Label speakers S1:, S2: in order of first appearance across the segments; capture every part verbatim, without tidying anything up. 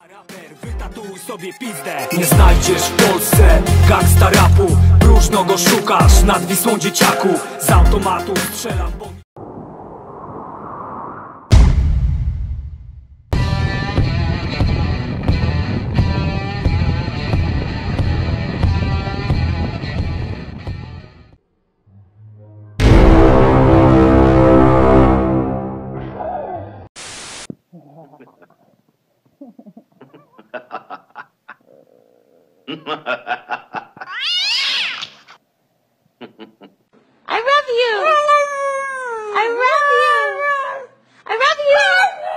S1: Raper, wytatuj sobie pizdę. Nie znajdziesz w Polsce gangsta rapu. Próżno go szukasz nad Wisłą, dzieciaku. Z automatu strzelam, bo...
S2: I love you. I love you. I love you.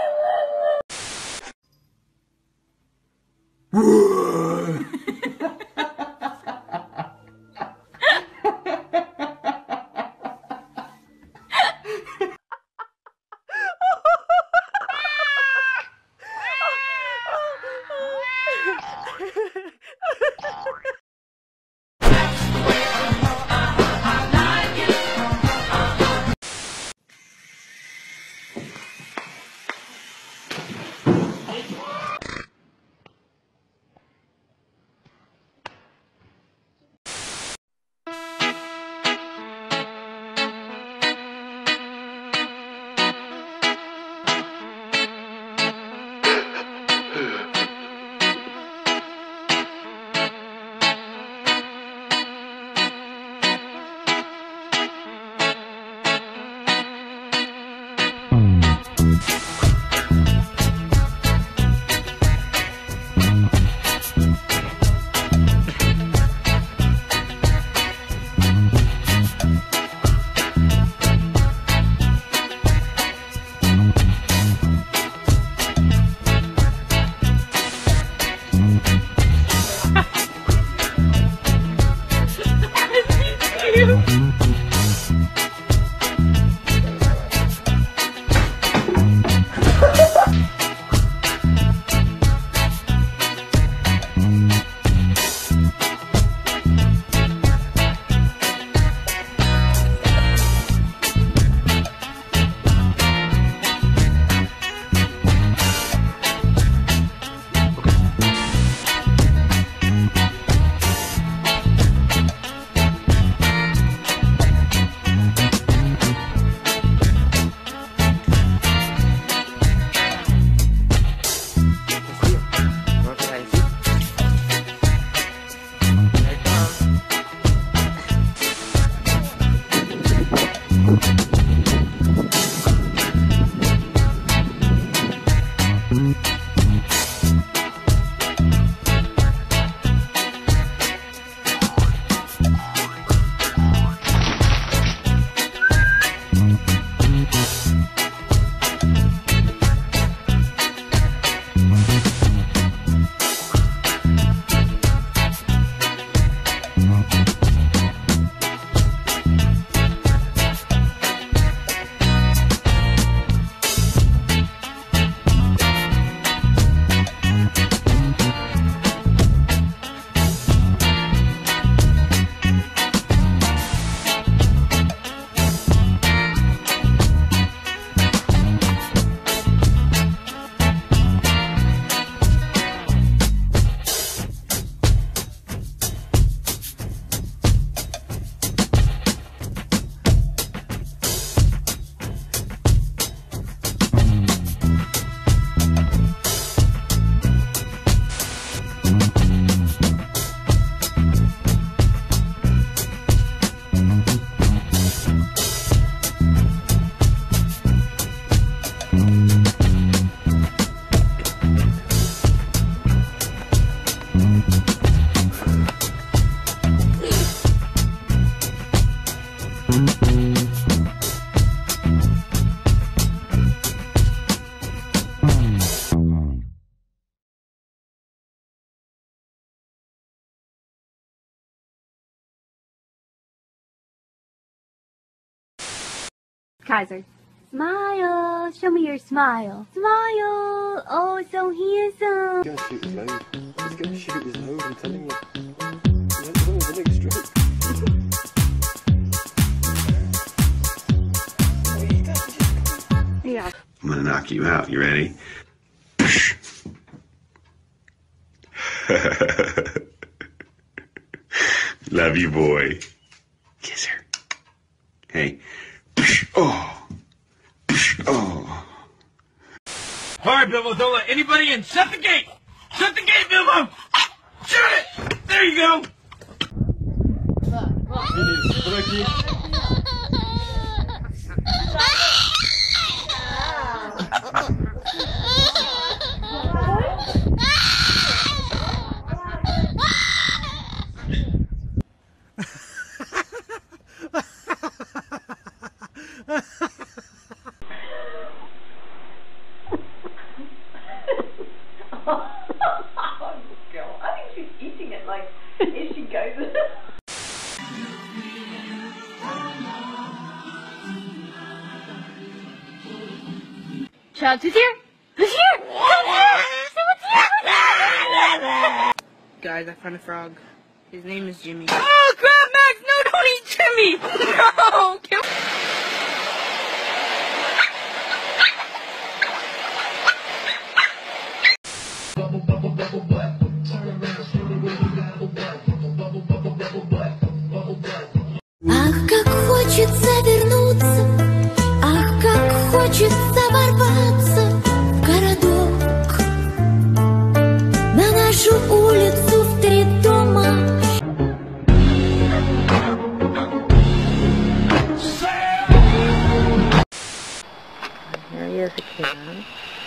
S2: Kaiser. Smile! Show me your smile. Smile! Oh, so handsome!
S3: He's gonna shoot his load. He's gonna shoot his load, I'm telling you. He's only the next stroke.
S2: Yeah.
S4: I'm gonna knock you out. You ready? Love you, boy. Kiss her. Hey. Oh. Oh.
S1: All right, Bilbo, don't let anybody in. Shut the gate! Shut the gate, Bilbo! Shut it! There you go!
S2: I think she's eating it like as she goes. Child, who's here? Who's here? Someone's here!
S5: Guys, I found a frog. His name is Jimmy.
S2: Oh crap, Max! No, don't eat Jimmy! No! Kill
S6: Ах, как хочется вернуться, ах, как хочется ворваться в городок, на нашу улицу в три дома.
S5: Here he is again.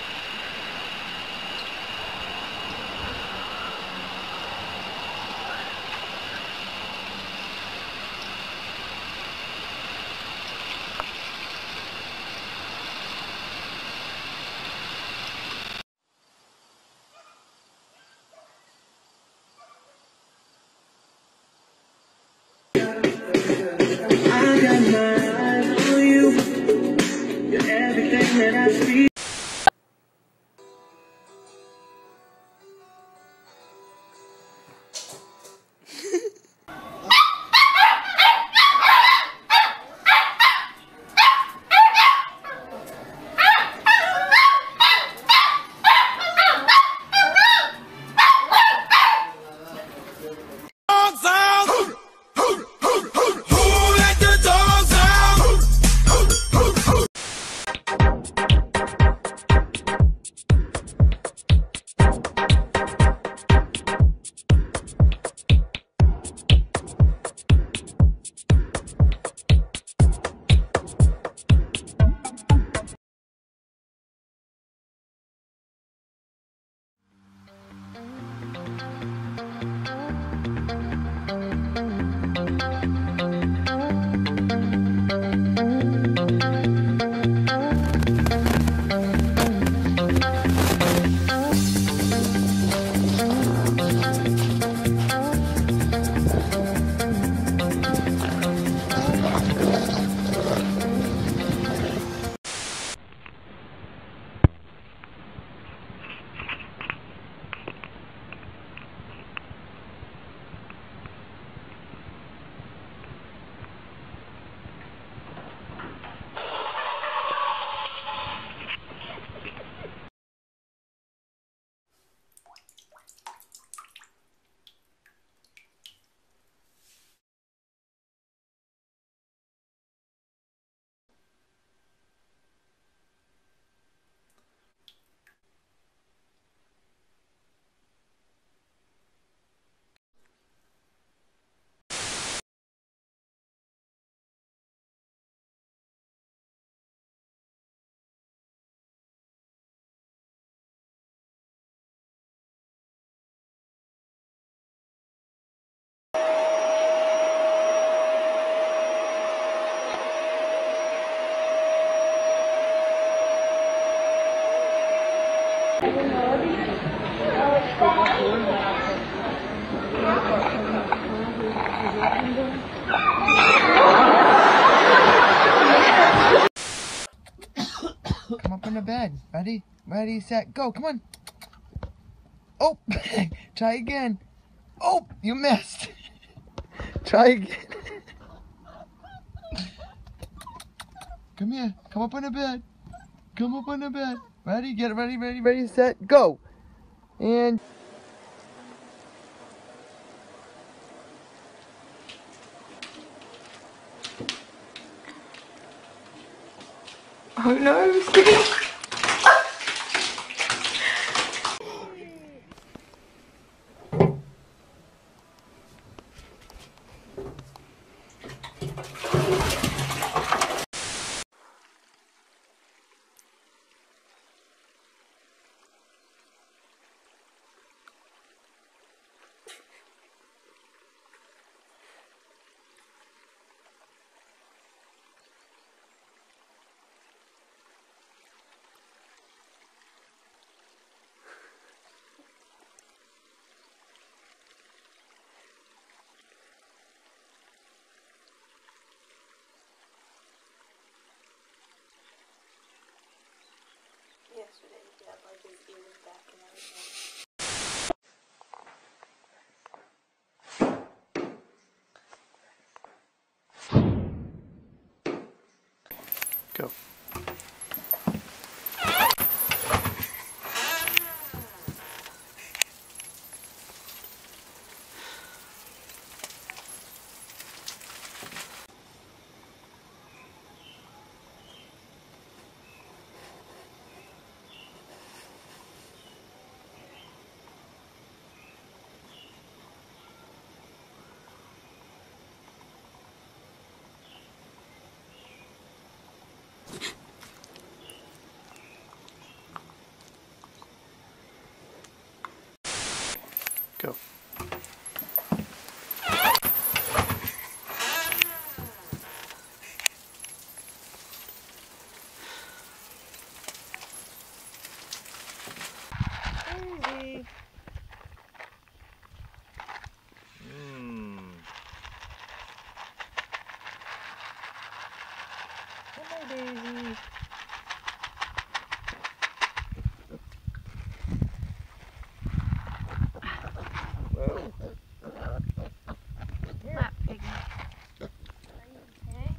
S7: Come up in the bed. Ready? Ready, set, go. Come on. Oh, try again. Oh, you missed. Try again. Come here. Come up on the bed. Come up on the bed. Ready? Get ready, ready, ready, set, go. And
S2: Oh no, he's getting... Yesterday he had like his ears back and everything.
S7: Go. Go. Baby. Mm. Hi, baby. Whoa.
S2: Lap piggy. Are you okay?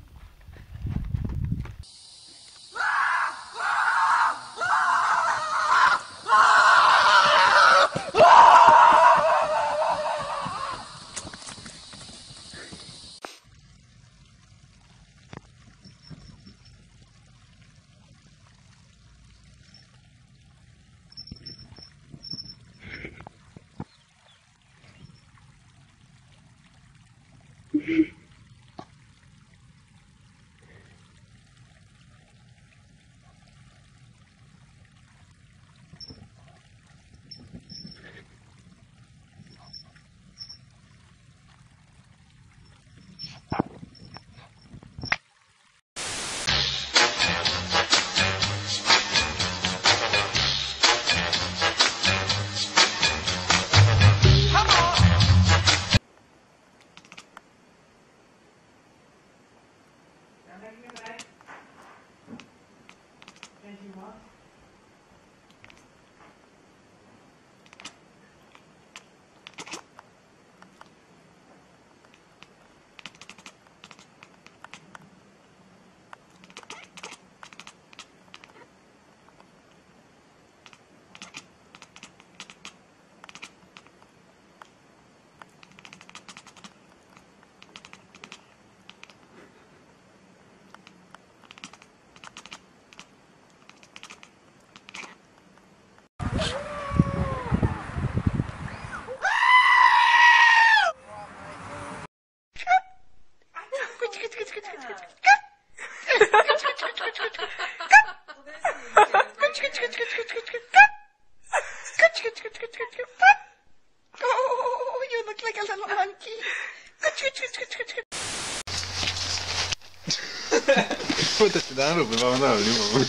S7: Oh, you look like a little monkey. Puta, te dan ropa, vamos a abrir,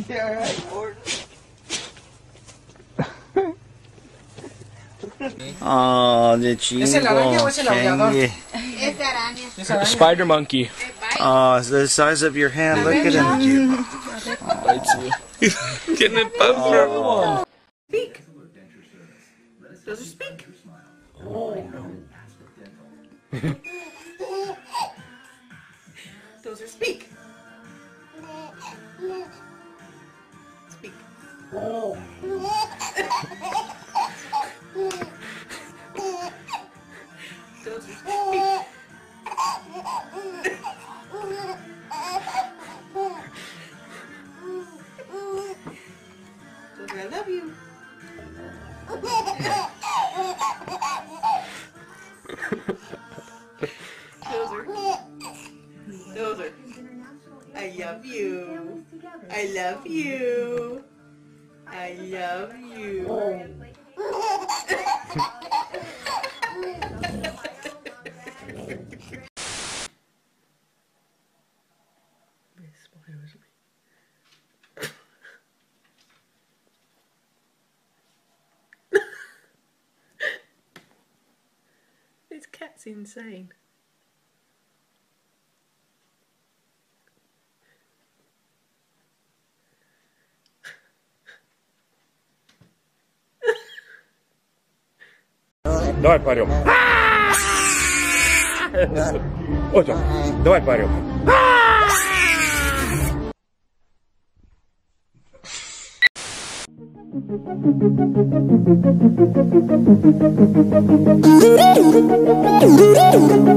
S7: Yeah, right, Lord.
S8: Oh, the chingo. Changi.
S3: Spider monkey.
S8: Oh, it's the size of your hand. Look at him.
S3: Bites you. Getting it bumped for everyone.
S5: Speak. Those are speak. Those are speak. Speak. Those are speak. Those are I love you. Those are. Those are. I love you. I love you. I love you. This cat's insane.
S3: Давай поорем. Вот он. Давай поорем.
S6: Thank you.